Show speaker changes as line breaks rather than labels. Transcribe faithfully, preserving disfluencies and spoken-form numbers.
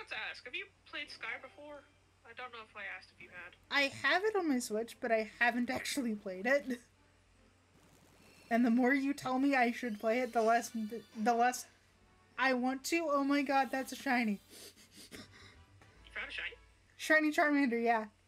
to ask. Have you played Sky before? I don't know if I asked if you had.
I have it on my Switch, but I haven't actually played it. And the more you tell me I should play it, the less the less I want to. Oh my god, that's a shiny.
You found a shiny?
Shiny Charmander, yeah.